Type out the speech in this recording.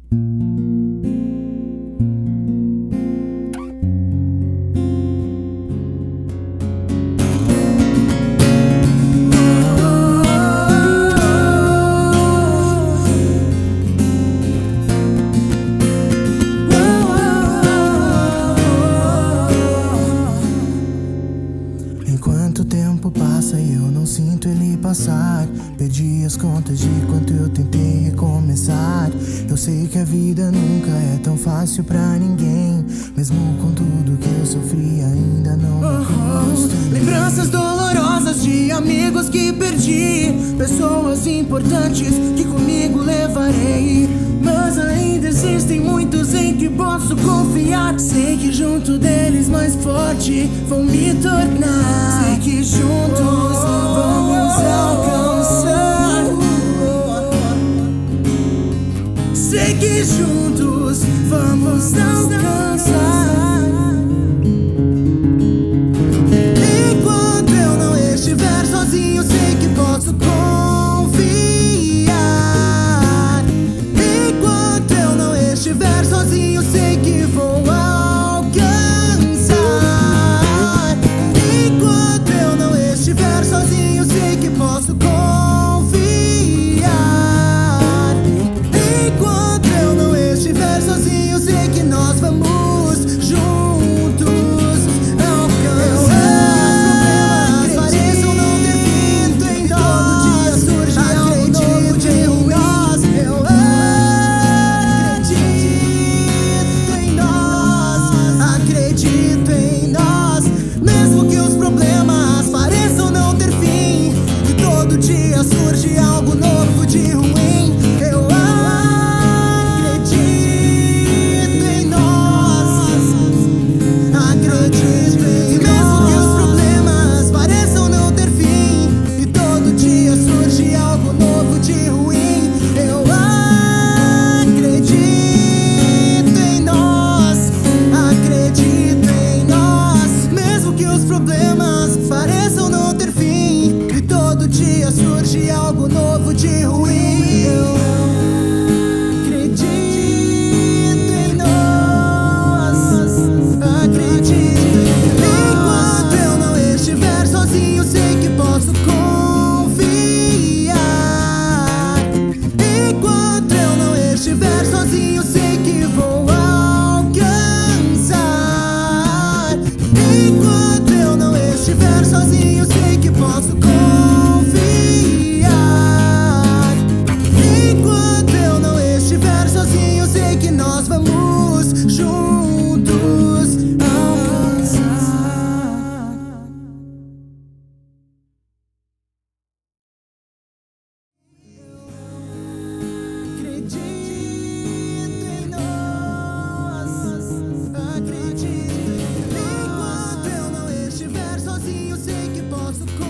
Enquanto o tempo passa e eu não sinto ele passar, perdi as contas de quanto eu tentei recomeçar. Eu sei que a vida nunca é tão fácil pra ninguém, mesmo com tudo que eu sofri ainda não me acostumei. Lembranças dolorosas de amigos que perdi, pessoas importantes que comigo levarei, mas ainda existem muitos em que posso confiar. Sei que junto deles mais forte vou me tornar. Sei que juntos vamos alcançar. Sei que juntos vamos alcançar. Enquanto eu não estiver sozinho, sei que posso confiar. Enquanto eu não estiver sozinho, sei que vou alcançar. Enquanto eu não estiver sozinho, sei que posso confiar. Enquanto eu não estiver sozinho, sei que nós vamos juntos alcançar. Os problemas pareçam não ter fim, em todo dia surge algo novo de nós. Eu acredito em nós, acredito em nós. Mesmo que os problemas pareçam não ter fim, e todo dia surge algo novo de ruim. Eu acredito em nós, acredito em nós. Mesmo que os problemas pareçam não ter fim, e todo dia surge algo novo de ruim. Eu acredito em nós, acredito em nós. Mesmo que os problemas pareçam não ter fim, e todo dia surge algo novo de ruim. Eu acredito em nós, acredito. Enquanto eu não estiver sozinho, sei que posso confiar. Enquanto eu não estiver sozinho, sei que vou alcançar. Enquanto eu não estiver sozinho, sei que posso confiar. Enquanto eu não estiver sozinho, sei que nós vamos juntos alcançar. Acredito em nós, acredito. Enquanto eu não estiver sozinho, sei que posso